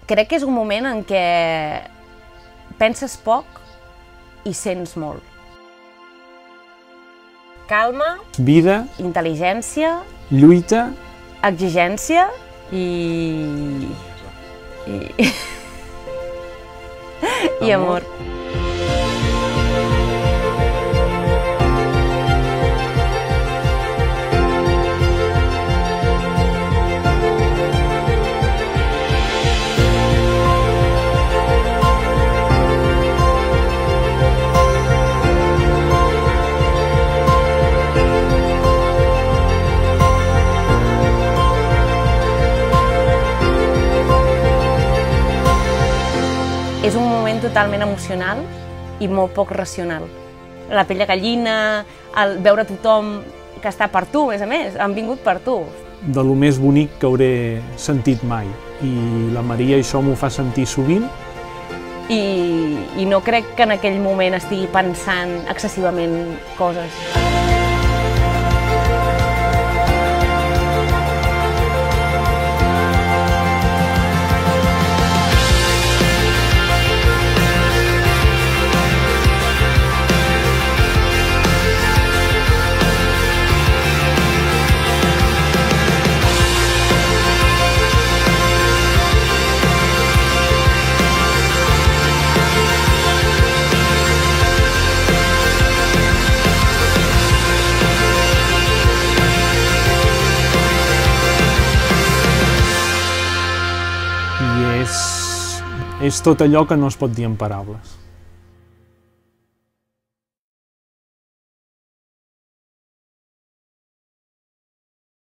Crec que és un moment en què penses poc i sents molt. Calma, vida, intel·ligència, lluita, exigència i amor. És un moment totalment emocional i molt poc racional. La pell de gallina, el veure tothom que està per tu, a més, han vingut per tu. de lo més bonic que hauré sentit mai. I la Maria això m'ho fa sentir sovint. I no crec que en aquell moment estigui pensant excessivament coses. I és tot allò que no es pot dir en paraules.